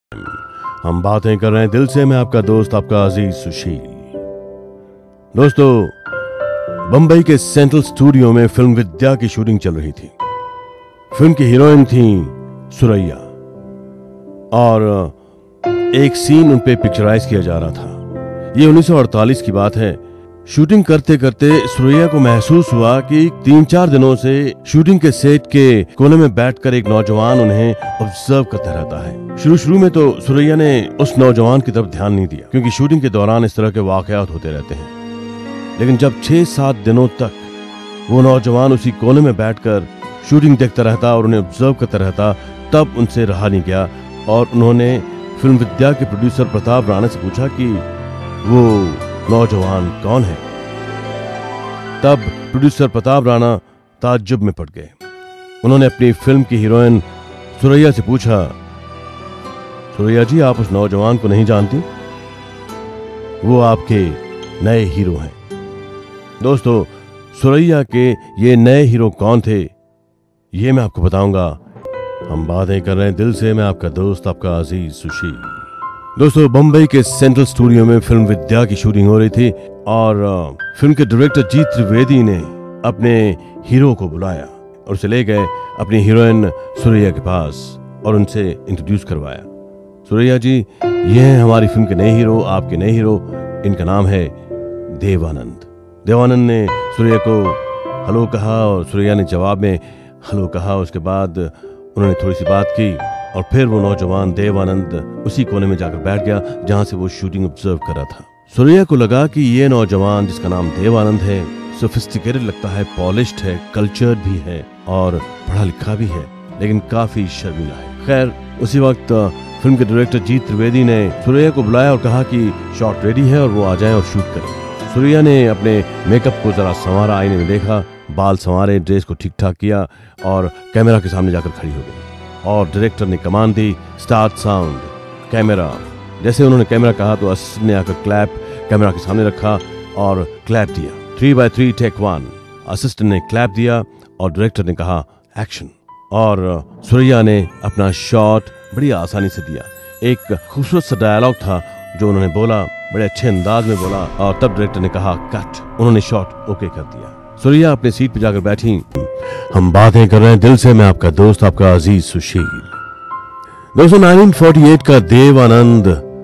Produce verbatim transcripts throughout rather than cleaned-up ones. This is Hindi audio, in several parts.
हम बातें कर रहे हैं दिल से। मैं आपका दोस्त, आपका अजीज सुशील। दोस्तों, बंबई के सेंट्रल स्टूडियो में फिल्म विद्या की शूटिंग चल रही थी। फिल्म की हीरोइन थी सुरैया और एक सीन उन पे पिक्चराइज किया जा रहा था। ये उन्नीस सौ अड़तालीस की बात है। शूटिंग करते करते सुरैया को महसूस हुआ कि तीन चार दिनों से शूटिंग के सेट के कोने में बैठकर एक नौजवान उन्हें ऑब्जर्व करता रहता है। शुरू शुरू में तो सुरैया ने उस नौजवान की तरफ ध्यान नहीं दिया, क्योंकि शूटिंग के दौरान इस तरह के वाकयात होते रहते हैं। लेकिन जब छह सात दिनों तक वो नौजवान उसी कोने में बैठकर शूटिंग देखता रहता और उन्हें ऑब्जर्व करता रहता, तब उनसे रहा नहीं गया और उन्होंने फिल्म विद्या के प्रोड्यूसर प्रताप राणा से पूछा कि वो नौजवान कौन है। तब प्रोड्यूसर प्रताप राणा ताज्जुब में पड़ गए। उन्होंने अपनी फिल्म की हीरोइन सुरैया से पूछा, सुरैया जी, आप उस नौजवान को नहीं जानती? वो आपके नए हीरो हैं। दोस्तों, सुरैया के ये नए हीरो कौन थे, ये मैं आपको बताऊंगा। हम बातें कर रहे हैं दिल से। मैं आपका दोस्त, आपका अजीज सुशील। दोस्तों, बंबई के सेंट्रल स्टूडियो में फिल्म विद्या की शूटिंग हो रही थी और फिल्म के डायरेक्टर जीत त्रिवेदी ने अपने हीरो को बुलाया और उसे ले गए अपनी हीरोइन सुरैया के पास और उनसे इंट्रोड्यूस करवाया। सुरैया जी, ये हैं हमारी फिल्म के नए हीरो, आपके नए हीरो। इनका नाम है देवानंद। देवानंद ने सुरैया को हेलो कहा और सुरैया ने जवाब में हेलो कहा। उसके बाद उन्होंने थोड़ी सी बात की और फिर वो नौजवान देवानंद उसी कोने में जाकर बैठ गया जहां से वो शूटिंग ऑब्जर्व कर रहा था। सुरैया को लगा कि ये नौजवान जिसका नाम देवानंद है, सोफिस्टिकेटेड लगता है, पॉलिश्ड है, कल्चर्ड भी है और पढ़ा लिखा भी है, लेकिन काफी शर्मीला है। खैर, उसी वक्त फिल्म के डायरेक्टर जीत त्रिवेदी ने सुरैया को बुलाया और कहा कि शॉट रेडी है और वो आ जाएं और शूट करें। सुरैया ने अपने मेकअप को जरा संवारा, आईने में देखा, बाल संवारे, ड्रेस को ठीक ठाक किया और कैमरा के सामने जाकर खड़ी हो गई और डायरेक्टर ने कमांड दी, स्टार्ट साउंड कैमरा। जैसे उन्होंने कैमरा कहा तो असिस्टेंट ने आकर क्लैप कैमरा के सामने रखा और क्लैप दिया। Three by three take one. Assistant ने क्लैप दिया और डायरेक्टर ने कहा एक्शन। और सुरैया ने अपना शॉट बड़ी आसानी से दिया। एक खूबसूरत सा डायलॉग था जो उन्होंने बोला, बड़े अच्छे अंदाज में बोला और तब डायरेक्टर ने कहा कट। उन्होंने शॉट ओके कर दिया। सुरैया अपने सीट पर जाकर बैठी। हम बातें कर रहे हैं दिल से। मैं आपका दोस्त, आपका अजीज सुशील। दोस्तों, उन्नीस सौ अड़तालीस का देवानंद,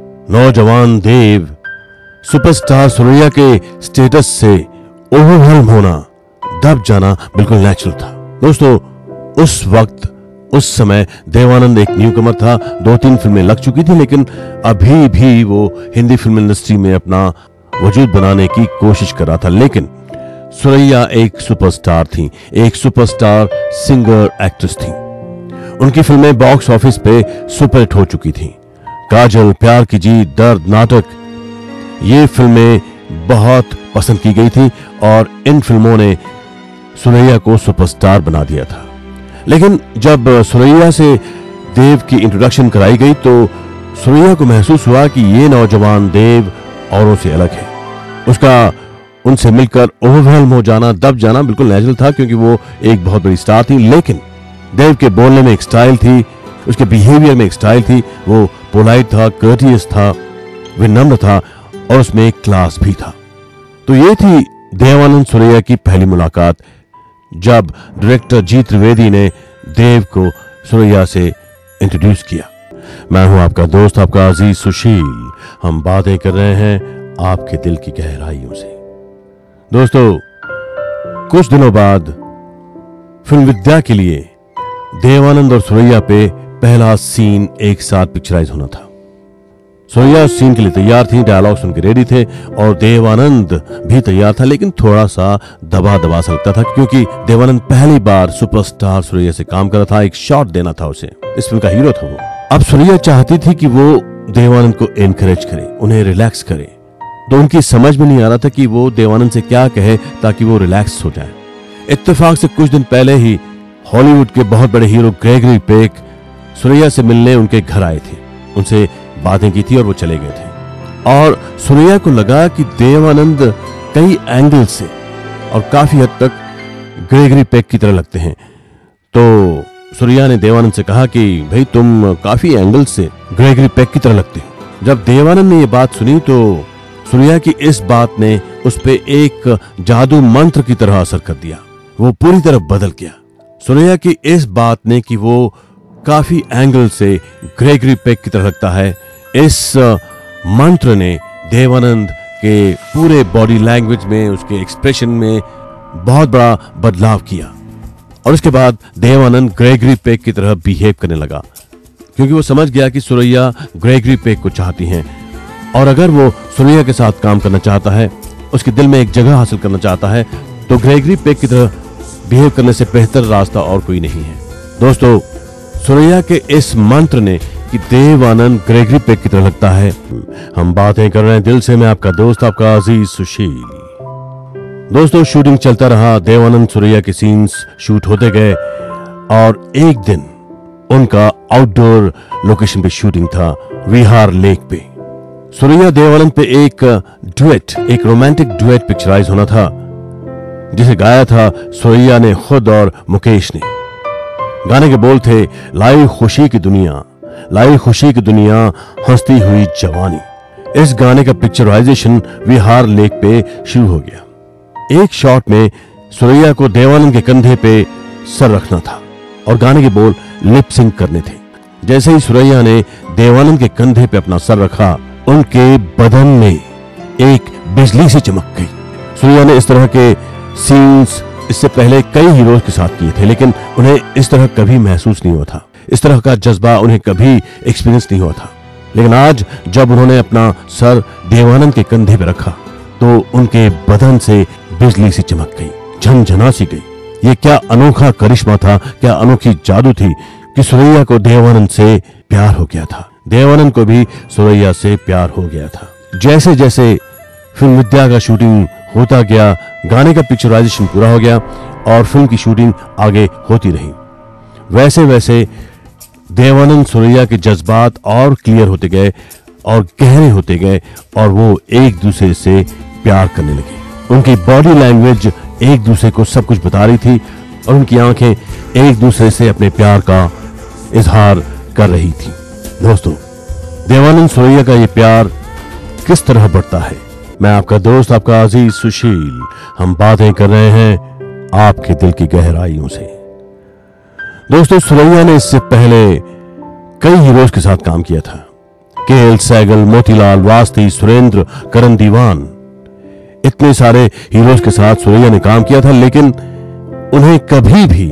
नौजवान देव, सुपरस्टार सुरैया के स्टेटस से ओवरवेल्म होना, दब जाना बिल्कुल नेचुरल था। दोस्तों, उस वक्त, उस समय देवानंद एक न्यूकमर था। दो तीन फिल्में लग चुकी थी, लेकिन अभी भी वो हिंदी फिल्म इंडस्ट्री में अपना वजूद बनाने की कोशिश कर रहा था। लेकिन सुरैया एक सुपरस्टार थी, एक सुपरस्टार सिंगर एक्ट्रेस थी। उनकी फिल्में बॉक्स ऑफिस पे सुपरहिट हो चुकी थीं। काजल, प्यार की जीत, दर्द, नाटक, ये फिल्में बहुत पसंद की गई थी और इन फिल्मों ने सुरैया को सुपरस्टार बना दिया था। लेकिन जब सुरैया से देव की इंट्रोडक्शन कराई गई तो सुरैया को महसूस हुआ कि ये नौजवान देव औरों से अलग है। उसका उनसे मिलकर ओवरवेल्म हो जाना, दब जाना बिल्कुल नेचुरल था, क्योंकि वो एक बहुत बड़ी स्टार थी। लेकिन देव के बोलने में एक स्टाइल थी, उसके बिहेवियर में एक स्टाइल थी। वो पोलाइट था, कर्टियस था, विनम्र था और उसमें एक क्लास भी था। तो ये थी देवानंद सुरैया की पहली मुलाकात, जब डायरेक्टर जीत त्रिवेदी ने देव को सुरैया से इंट्रोड्यूस किया। मैं हूं आपका दोस्त, आपका अजीज सुशील। हम बातें कर रहे हैं आपके दिल की गहराइयों से। दोस्तों, कुछ दिनों बाद फिल्म विद्या के लिए देवानंद और सुरैया पे पहला सीन एक साथ पिक्चराइज होना था। सुरैया उस सीन के लिए तैयार थी, डायलॉग सुन के रेडी थे और देवानंद भी तैयार था, लेकिन थोड़ा सा दबा दबा सा लगता था, क्योंकि देवानंद पहली बार सुपरस्टार सुरैया से काम कर रहा था। एक शॉट देना था उसे, इस फिल्म का हीरो था वो। अब सुरैया चाहती थी कि वो देवानंद को एनकरेज करे, उन्हें रिलैक्स करे। तो उनकी समझ में नहीं आ रहा था कि वो देवानंद से क्या कहे ताकि वो रिलैक्स हो जाए। इत्तेफाक से कुछ दिन पहले ही हॉलीवुड के बहुत बड़े हीरो ग्रेगरी पेक सुरैया से मिलने उनके घर आए थे। उनसे बातें की थी और वो चले गए थे। और सुरैया को लगा कि देवानंद कई एंगल से और काफी हद तक ग्रेगरी पेक की तरह लगते हैं। तो सुरैया ने देवानंद से कहा कि भाई तुम काफी एंगल से ग्रेगरी पेक की तरह लगते हो। जब देवानंद ने ये बात सुनी तो सुरैया की इस बात ने उस पे एक जादू मंत्र की तरह असर कर दिया। वो पूरी तरह बदल गया। सुरैया की इस बात ने कि वो काफी एंगल से ग्रेगरी पेक की तरह लगता है, इस मंत्र ने देवानंद के पूरे बॉडी लैंग्वेज में, उसके एक्सप्रेशन में बहुत बड़ा बदलाव किया। और उसके बाद देवानंद ग्रेगरी पेक की तरह बिहेव करने लगा, क्योंकि वो समझ गया कि सुरैया ग्रेगरी पेक को चाहती हैं और अगर वो सुरैया के साथ काम करना चाहता है, उसके दिल में एक जगह हासिल करना चाहता है, तो ग्रेगरी पेक की तरह बिहेव करने से बेहतर रास्ता और कोई नहीं है। दोस्तों, सुरैया के इस मंत्र ने कि देवानंद ग्रेगरी पेक की तरह लगता है। हम बातें कर रहे हैं दिल से, मैं आपका दोस्त, आपका अजीज सुशील। दोस्तों, शूटिंग चलता रहा, देवानंद सुरैया के सीन्स शूट होते गए और एक दिन उनका आउटडोर लोकेशन पे शूटिंग था, विहार लेक पे। सुरैया देवानंद पे एक डुएट, एक रोमांटिक डुएट पिक्चराइज होना था, जिसे गाया था सुरैया ने खुद और मुकेश ने। गाने के बोल थे, लाई खुशी की दुनिया, लाई खुशी की दुनिया, हंसती हुई जवानी। इस गाने का पिक्चराइजेशन विहार लेक पे शुरू हो गया। एक शॉट में सुरैया को देवानंद के कंधे पे सर रखना था और गाने के बोल लिप सिंक करने थे। जैसे ही सुरैया ने देवानंद के कंधे पे अपना सर रखा, उनके बदन में एक बिजली सी चमक गई। सुरैया ने इस तरह के सीन्स इससे पहले कई हीरोज के साथ किए थे, लेकिन उन्हें इस तरह कभी महसूस नहीं हुआ था, इस तरह का जज्बा उन्हें कभी एक्सपीरियंस नहीं हुआ था। लेकिन आज जब उन्होंने अपना सर देवानंद के कंधे पे रखा तो उनके बदन से बिजली सी चमक गई, झनझना सी गई। ये क्या अनोखा करिश्मा था, क्या अनोखी जादू थी कि सुरैया को देवानंद से प्यार हो गया था, देवानंद को भी सुरैया से प्यार हो गया था। जैसे जैसे फिल्म विद्या का शूटिंग होता गया, गाने का पिक्चराइजेशन पूरा हो गया और फिल्म की शूटिंग आगे होती रही, वैसे वैसे देवानंद सुरैया के जज्बात और क्लियर होते गए और गहरे होते गए और वो एक दूसरे से प्यार करने लगे। उनकी बॉडी लैंग्वेज एक दूसरे को सब कुछ बता रही थी और उनकी आंखें एक दूसरे से अपने प्यार का इजहार कर रही थी। दोस्तों, देवानंद सुरैया का ये प्यार किस तरह बढ़ता है? मैं आपका दोस्त, आपका अजीज सुशील। हम बातें कर रहे हैं आपके दिल की गहराइयों से। दोस्तों, सुरैया ने इससे पहले कई हीरोज के साथ काम किया था, के एल सहगल, मोतीलाल, वास्ती, सुरेंद्र, करण दीवान, इतने सारे हीरोज के साथ सुरैया ने काम किया था, लेकिन उन्हें कभी भी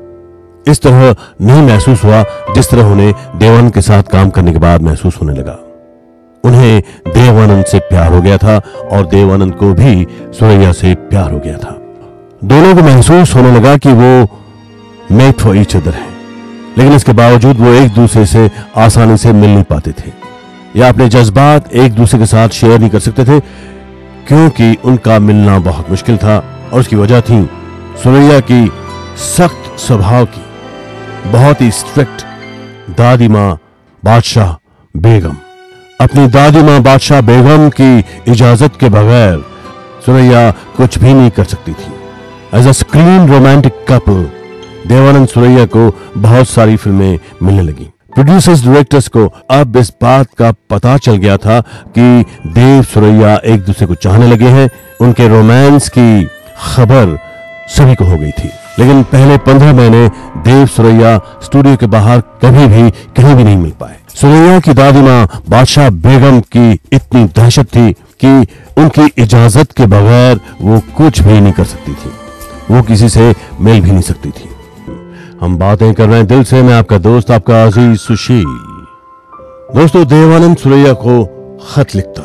इस तरह नहीं महसूस हुआ जिस तरह उन्हें देवानंद के साथ काम करने के बाद महसूस होने लगा। उन्हें देवानंद से प्यार हो गया था और देवानंद को भी सुरैया से प्यार हो गया था। दोनों को महसूस होने लगा कि वो मेड फॉर ईच अदर है, लेकिन इसके बावजूद वो एक दूसरे से आसानी से मिल नहीं पाते थे या अपने जज्बात एक दूसरे के साथ शेयर नहीं कर सकते थे, क्योंकि उनका मिलना बहुत मुश्किल था। और उसकी वजह थी सुरैया की सख्त स्वभाव की, बहुत ही स्ट्रिक्ट दादी माँ बादशाह बेगम। अपनी दादी माँ बादशाह बेगम की इजाजत के बगैर सुरैया कुछ भी नहीं कर सकती थी। As a screen romantic couple Dev Anand Suraiya को बहुत सारी फिल्में मिलने लगी। प्रोड्यूसर्स, डायरेक्टर्स को अब इस बात का पता चल गया था कि देव सुरैया एक दूसरे को चाहने लगे हैं। उनके रोमांस की खबर सभी को हो गई थी, लेकिन पहले पंद्रह महीने देव सुरैया स्टूडियो के बाहर कभी भी कहीं भी नहीं मिल पाए। सुरैया की दादी माँ बादशाह बेगम की इतनी दहशत थी कि उनकी इजाजत के बगैर वो कुछ भी नहीं कर सकती थी, वो किसी से मिल भी नहीं सकती थी। हम बातें कर रहे हैं दिल से, मैं आपका दोस्त, आपका अजीज सुशील। दोस्तों, देवानंद सुरैया को खत लिखता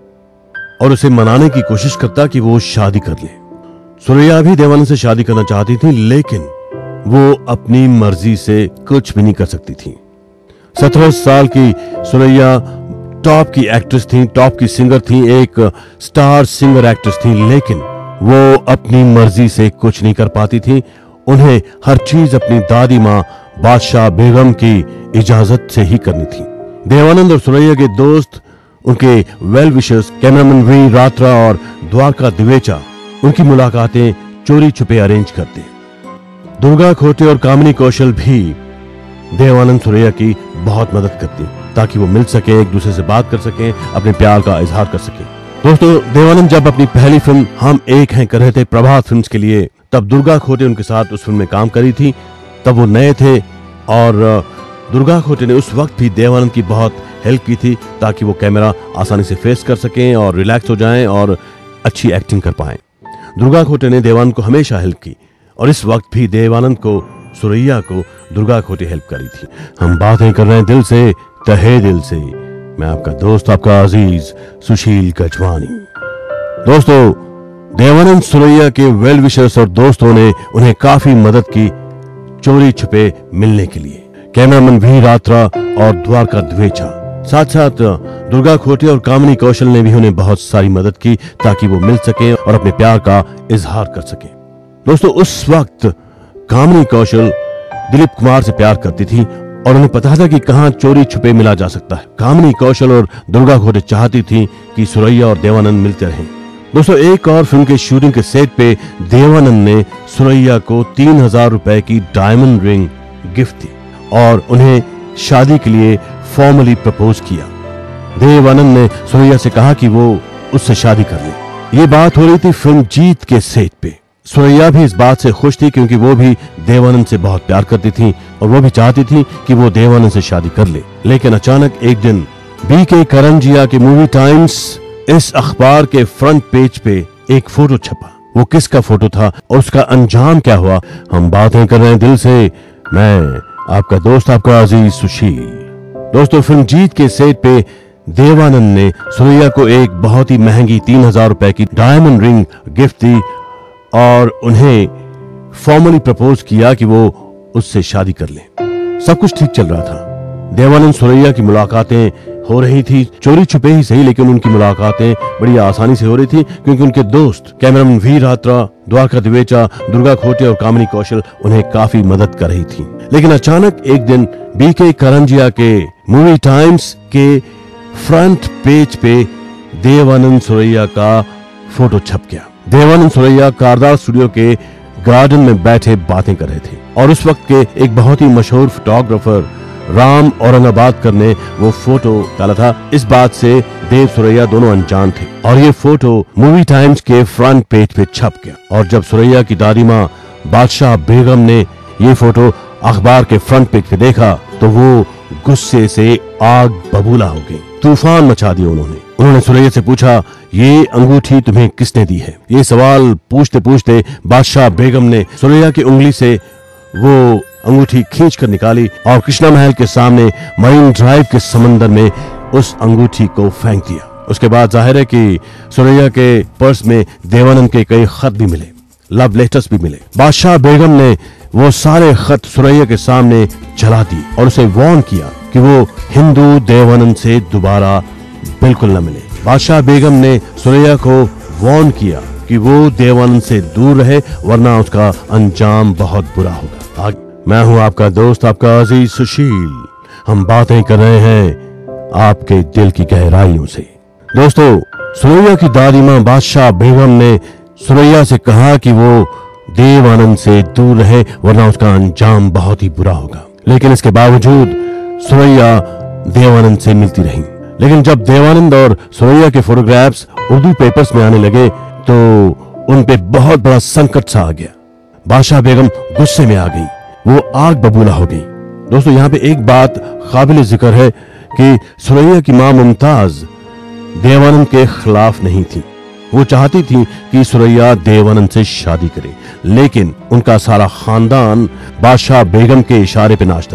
और उसे मनाने की कोशिश करता कि वो शादी कर ले। सुरैया भी देवानंद से शादी करना चाहती थी, लेकिन वो अपनी मर्जी से कुछ भी नहीं कर सकती थी। सत्रह साल की सुरैया टॉप की एक्ट्रेस थी, टॉप की सिंगर थी, एक स्टार सिंगर एक्ट्रेस थी, लेकिन वो अपनी मर्जी से कुछ नहीं कर पाती थी। उन्हें हर चीज अपनी दादी माँ बादशाह बेगम की इजाजत से ही करनी थी। देवानंद और सुरैया के दोस्त, उनके well wishers cameraman V Ratra और द्वारका दिवेचा उनकी मुलाकातें चोरी छुपे अरेंज करते। दुर्गा खोटे और कामिनी कौशल भी देवानंद सुरैया की बहुत मदद करती ताकि वो मिल सके, एक दूसरे से बात कर सके, अपने प्यार का इजहार कर सके। दोस्तों, देवानंद जब अपनी पहली फिल्म हम एक हैं कर रहे थे प्रभात फिल्म्स के लिए, तब दुर्गा खोटे उनके साथ उस फिल्म में काम करी थी। तब वो नए थे और दुर्गा खोटे ने उस वक्त भी देवानंद की बहुत हेल्प की थी ताकि वो कैमरा आसानी से फेस कर सकें और रिलैक्स हो जाएं और अच्छी एक्टिंग कर पाएं। दुर्गा खोटे ने देवानंद को हमेशा हेल्प की और इस वक्त भी देवानंद को, सुरैया को दुर्गा खोटे हेल्प करी थी। हम बातें कर रहे हैं दिल से, तहे दिल से। मैं आपका दोस्त, आपका अजीज सुशील गजवानी। दोस्तों, देवानंद सुरैया के वेल विशर्स और दोस्तों ने उन्हें काफी मदद की चोरी छुपे मिलने के लिए। कैमरामैन वी रात्रा और द्वारका द्वेचा, साथ साथ दुर्गा खोटे और कामिनी कौशल ने भी उन्हें बहुत सारी मदद की ताकि वो मिल सके और अपने प्यार का इजहार कर सके। दोस्तों, उस वक्त कामिनी कौशल दिलीप कुमार से प्यार करती थी और उन्हें पता था कि कहां चोरी छुपे मिला जा सकता है। कामिनी कौशल और दुर्गा खोटे चाहती थी कि सुरैया और देवानंद मिलते रहें। दोस्तों, एक और फिल्म के शूटिंग के सेट पे देवानंद ने सुरैया को तीन हजार रुपए की डायमंड रिंग गिफ्ट दी और उन्हें शादी के लिए फॉर्मली प्रपोज किया। देवानंद ने सुरैया से कहा कि वो उससे शादी कर ले। ये बात हो रही थी फिल्म जीत के सेट पे। सुरैया भी इस बात से खुश थी क्योंकि वो भी देवानंद से बहुत प्यार करती थी और वो भी चाहती थी कि वो देवानंद से शादी कर ले। लेकिन अचानक एक दिन बी के करंजिया के मूवी टाइम्स इस अखबार के फ्रंट पेज पे एक फोटो छपा। वो किसका फोटो था और उसका अंजाम क्या हुआ? हम बातें कर रहे हैं दिल से। मैं आपका दोस्त, आपका अजीज सुशील। दोस्तों, फिल्म जीत के सेट पे देवानंद ने सुरैया को एक बहुत ही महंगी तीन हजार रुपए की डायमंड रिंग गिफ्ट दी और उन्हें फॉर्मली प्रपोज किया कि वो उससे शादी कर ले। सब कुछ ठीक चल रहा था। देवानंद सुरैया की मुलाकातें हो रही थी, चोरी छुपे ही सही, लेकिन उनकी मुलाकातें बड़ी आसानी से हो रही थी क्योंकि उनके दोस्त कैमरामैन वी रात्रा, द्वारका द्वेचा, दुर्गा खोटे और कामिनी कौशल उन्हें काफी मदद कर रही थी। लेकिन अचानक एक दिन बी के करंजिया के मूवी टाइम्स के फ्रंट पेज पे देवानंद सुरैया का फोटो छप गया। देवानंद सुरैया कारदार स्टूडियो के गार्डन में बैठे बातें कर रहे थे और उस वक्त के एक बहुत ही मशहूर फोटोग्राफर राम औरंगाबादकर ने वो फोटो डाला था। इस बात से देव सुरैया दोनों अनजान थे और ये फोटो मूवी टाइम्स के फ्रंट पेज पे छप गया। और जब सुरैया की दादी माँ बादशाह बेगम ने ये फोटो अखबार के फ्रंट पेज पे देखा तो वो गुस्से से आग बबूला हो गई। तूफान मचा दिया उन्होंने। उन्होंने सुरैया से पूछा, ये अंगूठी तुम्हें किसने दी है? ये सवाल पूछते पूछते बादशाह बेगम ने सुरैया की उंगली से वो अंगूठी खींच कर निकाली और कृष्णा महल के सामने मरीन ड्राइव के समंदर में उस अंगूठी को फेंक दिया। उसके बाद जाहिर है कि सुरैया के पर्स में देवानंद के कई खत भी मिले, लव लेटर्स भी मिले। बादशाह बेगम ने वो सारे खत सुरैया के सामने जला दिए और उसे वार्न किया कि वो हिंदू देवानंद से दोबारा बिल्कुल न मिले। बादशाह बेगम ने सुरैया को वार्न किया कि वो देवानंद से दूर रहे वरना उसका अंजाम बहुत बुरा होगा। आज मैं हूं आपका दोस्त, आपका अजीज सुशील। हम बातें कर रहे हैं आपके दिल की गहराइयों से। दोस्तों, सुरैया की दादी माँ बादशाह बेगम ने सुरैया से कहा कि वो देवानंद से दूर रहे वरना उसका अंजाम बहुत ही बुरा होगा। लेकिन इसके बावजूद सुरैया देवानंद से मिलती रही। लेकिन जब देवानंद और सुरैया के फोटोग्राफ्स उर्दू पेपर्स में आने लगे तो उन पे बहुत बड़ा संकट सा आ गया। बादशाह बेगम गुस्से में आ गई, वो आग बबूला हो गई। दोस्तों, यहाँ पे एक बात काबिल जिक्र है कि सुरैया की मां मुमताज देवानंद के खिलाफ नहीं थी। वो चाहती थी कि सुरैया देवानंद से शादी करे, लेकिन उनका सारा खानदान बादशाह बेगम के इशारे पे नाचता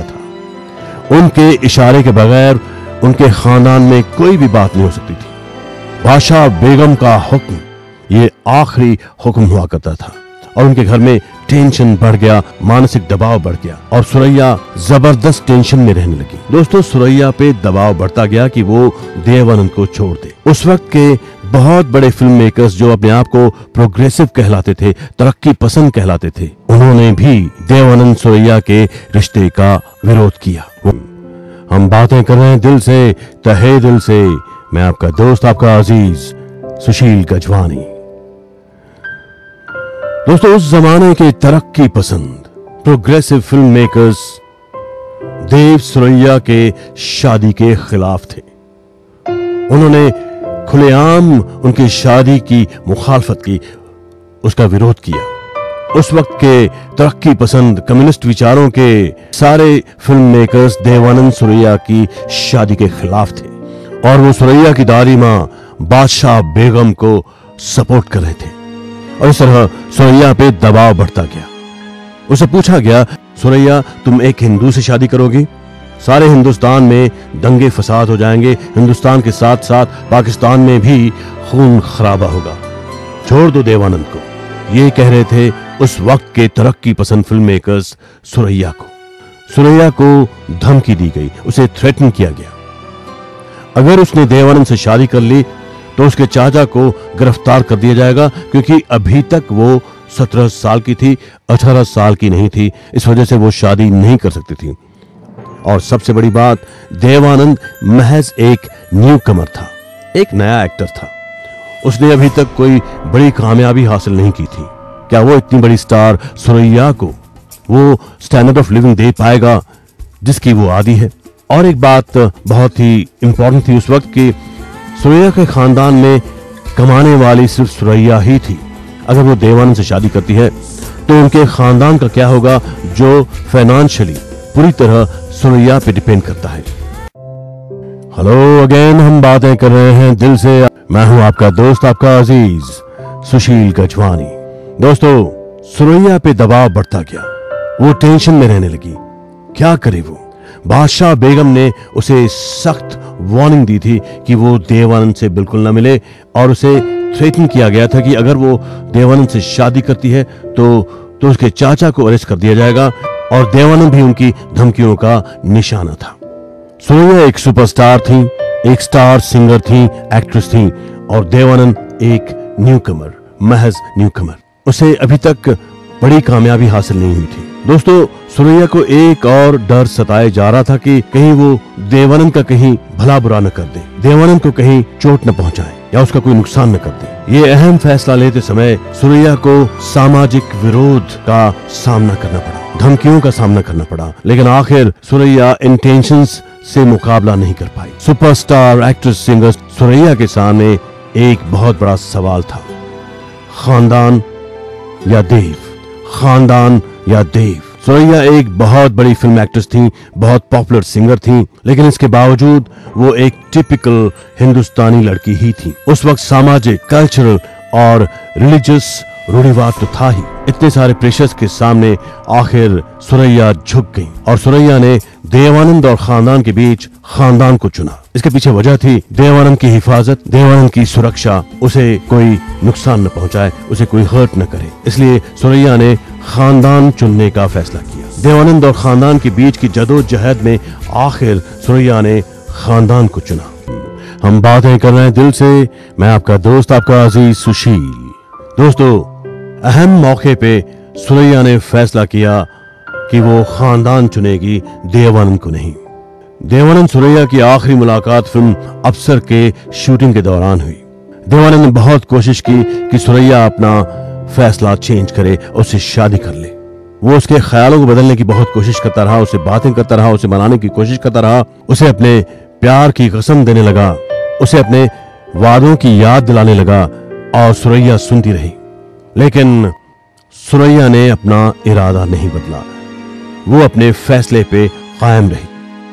था। उनके इशारे के बगैर उनके खानदान में कोई भी बात नहीं हो सकती थी। बादशाह बेगम का हुक्म ये आखिरी हुक्म हुआ करता था और उनके घर में टेंशन बढ़ गया, मानसिक दबाव बढ़ गया और सुरैया जबरदस्त टेंशन में रहने लगी। दोस्तों, सुरैया पे दबाव बढ़ता गया कि वो देवानंद को छोड़ दे। उस वक्त के बहुत बड़े फिल्म मेकर्स जो अपने आप को प्रोग्रेसिव कहलाते थे, तरक्की पसंद कहलाते थे, उन्होंने भी देवानंद सुरैया के रिश्ते का विरोध किया। हम बातें कर रहे हैं दिल से, तहे दिल से। मैं आपका दोस्त, आपका अजीज सुशील गजवानी। दोस्तों, उस जमाने के तरक्की पसंद progressive film makers Dev Suraiya के शादी के खिलाफ थे। उन्होंने खुलेआम उनकी शादी की मुखालफत की, उसका विरोध किया। उस वक्त के तरक्की पसंद कम्युनिस्ट विचारों के सारे फिल्म मेकर्स देवानंद सुरैया की शादी के खिलाफ थे और वो सुरैया की दादी मां बादशाह बेगम को सपोर्ट कर रहे थे। और इस तरह सुरैया पे दबाव बढ़ता गया। उसे पूछा गया, सुरैया तुम एक हिंदू से शादी करोगी? सारे हिंदुस्तान में दंगे फसाद हो जाएंगे, हिंदुस्तान के साथ साथ पाकिस्तान में भी खून खराबा होगा, छोड़ दो देवानंद को। ये कह रहे थे उस वक्त के तरक्की पसंद फिल्म मेकर्स सुरैया को। सुरैया को धमकी दी गई, उसे थ्रेटन किया गया। अगर उसने देवानंद से शादी कर ली तो उसके चाचा को गिरफ्तार कर दिया जाएगा, क्योंकि अभी तक वो सत्रह साल की थी, अठारह साल की नहीं थी। इस वजह से वो शादी नहीं कर सकती थी। और सबसे बड़ी बात, देवानंद महज एक न्यू कमर था, एक नया एक्टर था। उसने अभी तक कोई बड़ी कामयाबी हासिल नहीं की थी। क्या वो इतनी बड़ी स्टार सुरैया को वो स्टैंडर्ड ऑफ लिविंग दे पाएगा जिसकी वो आदी है? और एक बात बहुत ही इंपॉर्टेंट थी उस वक्त की, सुरैया के खानदान में कमाने वाली सिर्फ सुरैया ही थी। अगर वो देवानंद से शादी करती है तो उनके खानदान का क्या होगा, जो फाइनेंशियली पूरी तरह सुरैया पे डिपेंड करता है। हेलो अगेन, हम बातें कर रहे हैं दिल से। मैं हूं आपका दोस्त, आपका अजीज सुशील गजवानी। दोस्तों, सुरैया पे दबाव बढ़ता गया, वो टेंशन में रहने लगी। क्या करे वो? बादशाह बेगम ने उसे सख्त वार्निंग दी थी कि वो देवानंद से बिल्कुल ना मिले, और उसे थ्रेटन किया गया था कि अगर वो देवानंद से शादी करती है तो तो उसके चाचा को अरेस्ट कर दिया जाएगा, और देवानंद भी उनकी धमकियों का निशाना था। सुरैया एक सुपरस्टार थी, एक स्टार सिंगर थी, एक्ट्रेस थी, और देवानंद एक न्यूकमर, महज न्यूकमर। उसे अभी तक बड़ी कामयाबी हासिल नहीं हुई थी। दोस्तों, सुरैया को एक और डर सताया जा रहा था कि कहीं वो देवानंद का कहीं भला बुरा न कर दे, देवानंद को कहीं चोट न पहुंचाए या उसका कोई नुकसान न कर दे। ये अहम फैसला लेते समय सुरैया को सामाजिक विरोध का सामना करना पड़ा, धमकियों का सामना करना पड़ा, लेकिन आखिर सुरैया इंटेंशंस से मुकाबला नहीं कर पाई। सुपरस्टार एक्ट्रेस सिंगर सुरैया के सामने एक बहुत बड़ा सवाल था, खानदान या देव, खानदान या देव। सुरैया एक बहुत बड़ी फिल्म एक्ट्रेस थी, बहुत पॉपुलर सिंगर थी, लेकिन इसके बावजूद वो एक टिपिकल हिंदुस्तानी लड़की ही थी। उस वक्त सामाजिक, कल्चरल और रिलीजियस रूढ़िवाद तो था ही। इतने सारे प्रेशर्स के सामने आखिर सुरैया झुक गई और सुरैया ने देवानंद और खानदान के बीच खानदान को चुना। इसके पीछे वजह थी देवानंद की हिफाजत, देवानंद की सुरक्षा, उसे कोई नुकसान न पहुंचाए, उसे कोई हर्ट न करे। इसलिए सुरैया ने खानदान चुनने का फैसला किया। देवानंद और खानदान के बीच की जदोजहद में आखिर सुरैया ने खानदान को चुना। हम बातें कर रहे हैं दिल से। मैं आपका दोस्त, आपका अजीज सुशील। दोस्तों, अहम मौके पे सुरैया ने फैसला किया कि वो खानदान चुनेगी, देवानंद को नहीं। देवानंद सुरैया की आखिरी मुलाकात फिल्म अफसर के शूटिंग के दौरान हुई। देवानंद ने बहुत कोशिश की कि सुरैया अपना फैसला चेंज करे, उससे शादी कर ले। वो उसके ख्यालों को बदलने की बहुत कोशिश करता रहा, उसे बातें करता रहा, उसे मनाने की कोशिश करता रहा, उसे अपने प्यार की कसम देने लगा, उसे अपने वादों की याद दिलाने लगा, और सुरैया सुनती रही। लेकिन सुरैया ने अपना इरादा नहीं बदला, वो अपने फैसले पे कायम रही।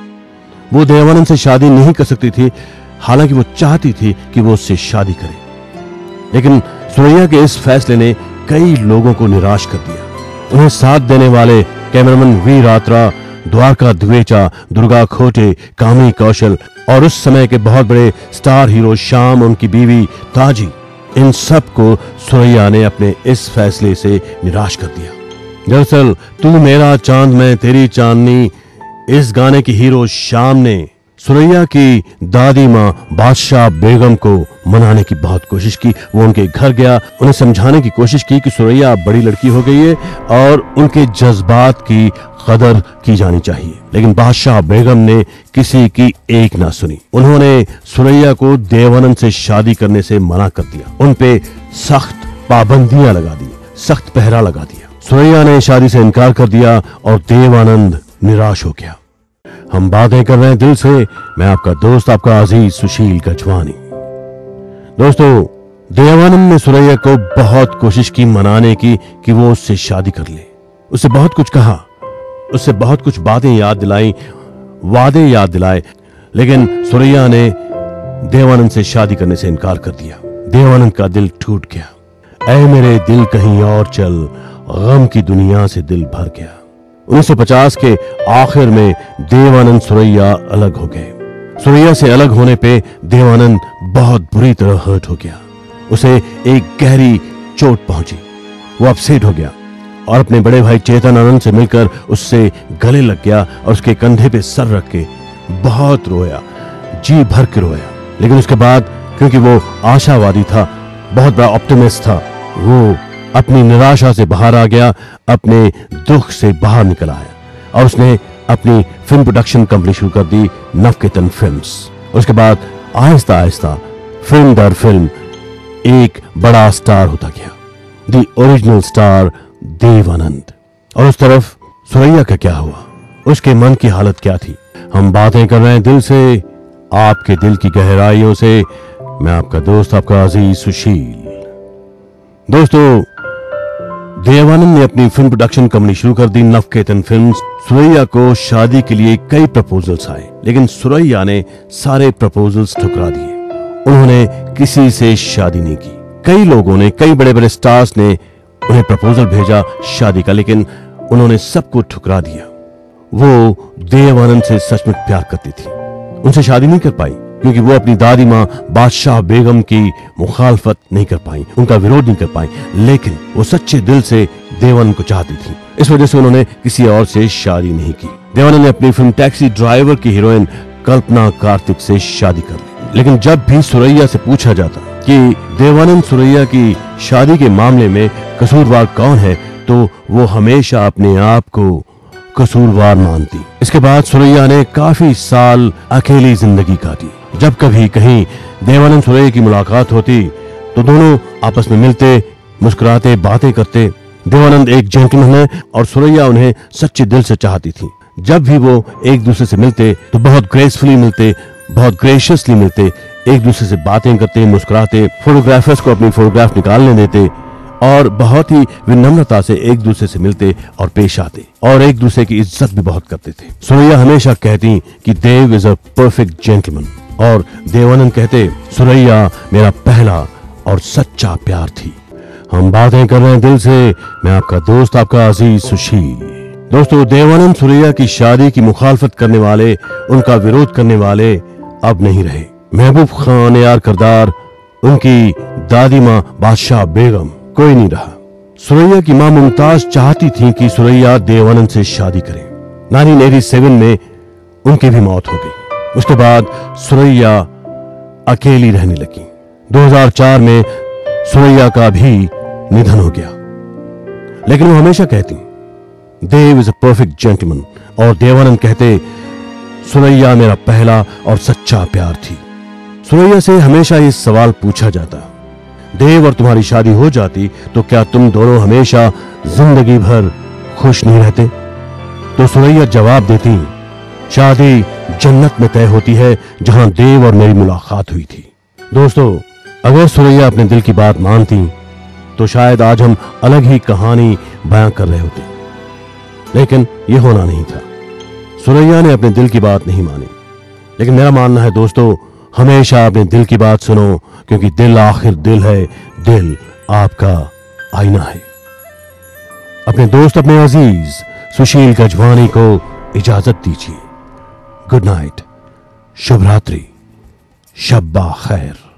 वो देवानंद से शादी नहीं कर सकती थी, हालांकि वो चाहती थी कि वो उससे शादी करे। लेकिन सुरैया के इस फैसले ने कई लोगों को निराश कर दिया। उन्हें साथ देने वाले कैमरामैन वी रात्रा, द्वारका द्वेचा, दुर्गा खोटे, कामी कौशल और उस समय के बहुत बड़े स्टार हीरो श्याम, उनकी बीवी ताजी, इन सब को सुरैया ने अपने इस फैसले से निराश कर दिया। दरअसल तू मेरा चांद मैं तेरी चांदनी, इस गाने की हीरो श्याम ने सुरैया की दादी माँ बादशाह बेगम को मनाने की बहुत कोशिश की। वो उनके घर गया, उन्हें समझाने की कोशिश की कि सुरैया बड़ी लड़की हो गई है और उनके जज्बात की कदर की जानी चाहिए। लेकिन बादशाह बेगम ने किसी की एक ना सुनी। उन्होंने सुरैया को देवानंद से शादी करने से मना कर दिया, उन पे सख्त पाबंदियां लगा दी, सख्त पहरा लगा दिया। सुरैया ने शादी से इनकार कर दिया और देवानंद निराश हो गया। हम बातें कर रहे हैं दिल से, मैं आपका दोस्त, आपका अजीज सुशील गजवानी। दोस्तों, देवानंद ने सुरैया को बहुत कोशिश की मनाने की कि वो उससे शादी कर ले। उससे बहुत कुछ कहा, उससे बहुत कुछ बातें याद दिलाई, वादे याद दिलाए, लेकिन सुरैया ने देवानंद से शादी करने से इनकार कर दिया। देवानंद का दिल टूट गया। ऐ मेरे दिल कहीं और चल, गम की दुनिया से दिल भर गया। उन्नीस सौ पचास के आखिर में देवानंद सुरैया अलग हो गए। सुरैया से अलग होने पे देवानंद बहुत बुरी तरह हर्ट हो गया। उसे एक गहरी चोट पहुंची। वो अपसेट हो गया और अपने बड़े भाई चेतन आनंद से मिलकर उससे गले लग गया और उसके कंधे पे सर रख के बहुत रोया, जी भर के रोया। लेकिन उसके बाद, क्योंकि वो आशावादी था, बहुत बड़ा ऑप्टिमिस्ट था, वो अपनी निराशा से बाहर आ गया, अपने दुख से बाहर निकल आया और उसने अपनी फिल्म प्रोडक्शन कंपनी शुरू कर दी, नवकेतन फिल्म्स। उसके बाद आहिस्ता आहिस्ता फिल्म दर फिल्म एक बड़ा स्टार होता गया, द ओरिजिनल स्टार देवानंद। और उस तरफ सुरैया का क्या हुआ, उसके मन की हालत क्या थी? हम बातें कर रहे हैं दिल से, आपके दिल की गहराइयों से। मैं आपका दोस्त, आपका अजीज सुशील। दोस्तों, देवानंद ने अपनी फिल्म प्रोडक्शन कंपनी शुरू कर दी, नवकेतन फिल्म्स। सुरैया को शादी के लिए कई प्रपोजल्स आए, लेकिन सुरैया ने सारे प्रपोजल्स ठुकरा दिए। उन्होंने किसी से शादी नहीं की। कई लोगों ने, कई बड़े बड़े स्टार्स ने उन्हें प्रपोजल भेजा शादी का, लेकिन उन्होंने सबको ठुकरा दिया। वो देवानंद से सच में प्यार करती थी। उनसे शादी नहीं कर पाई क्योंकि वो अपनी दादी माँ बादशाह बेगम की मुखालफत नहीं कर पाई, उनका विरोध नहीं कर पाई, लेकिन वो सच्चे दिल से देवानंद को चाहती थी। इस वजह से उन्होंने किसी और से शादी नहीं की। देवानंद ने अपनी फिल्म टैक्सी ड्राइवर की हीरोइन कल्पना कार्तिक से शादी कर ली। लेकिन जब भी सुरैया से पूछा जाता कि देवानंद सुरैया की शादी के मामले में कसूरवार कौन है, तो वो हमेशा अपने आप को कसूरवार मानती। इसके बाद सुरैया ने काफी साल अकेली जिंदगी काटी। जब कभी कहीं देवानंद सुरैया की मुलाकात होती तो दोनों आपस में मिलते, मुस्कुराते, बातें करते। देवानंद एक जेंटलमैन है और सुरैया उन्हें सच्चे दिल से चाहती थी। जब भी वो एक दूसरे से मिलते तो बहुत ग्रेसफुली मिलते, बहुत ग्रेशियसली मिलते, एक दूसरे से बातें करते, मुस्कुराते, फोटोग्राफर्स को अपनी फोटोग्राफ निकालने देते और बहुत ही विनम्रता से एक दूसरे से मिलते और पेश आते और एक दूसरे की इज्जत भी बहुत करते थे। सुरैया हमेशा कहती कि Dev is a perfect gentleman और देवानंद कहते सुरैया मेरा पहला और सच्चा प्यार थी। हम बातें कर रहे हैं दिल से, मैं आपका दोस्त, आपका अजीज सुशील। दोस्तों, देवानंद सुरैया की शादी की मुखालफत करने वाले, उनका विरोध करने वाले अब नहीं रहे। महबूब खान यार किरदार, उनकी दादी माँ बादशाह बेगम, कोई नहीं रहा। सुरैया की मां मुमताज चाहती थी कि सुरैया देवानंद से शादी करे। नाइनटीन एटी सेवन में उनकी भी मौत हो गई। उसके बाद सुरैया अकेली रहने लगी। दो हज़ार चार में सुरैया का भी निधन हो गया। लेकिन वो हमेशा कहती Dev is a perfect gentleman और देवानंद कहते सुरैया मेरा पहला और सच्चा प्यार थी। सुरैया से हमेशा ये सवाल पूछा जाता, देव और तुम्हारी शादी हो जाती तो क्या तुम दोनों हमेशा जिंदगी भर खुश नहीं रहते? तो सुरैया जवाब देती, शादी जन्नत में तय होती है जहां देव और मेरी मुलाकात हुई थी। दोस्तों, अगर सुरैया अपने दिल की बात मानती तो शायद आज हम अलग ही कहानी बयां कर रहे होते, लेकिन यह होना नहीं था। सुरैया ने अपने दिल की बात नहीं मानी। लेकिन मेरा मानना है दोस्तों, हमेशा अपने दिल की बात सुनो, क्योंकि दिल आखिर दिल है, दिल आपका आईना है। अपने दोस्त, अपने अजीज सुशील गजवानी को इजाजत दीजिए। गुड नाइट, शुभ रात्रि, शब्बा खैर।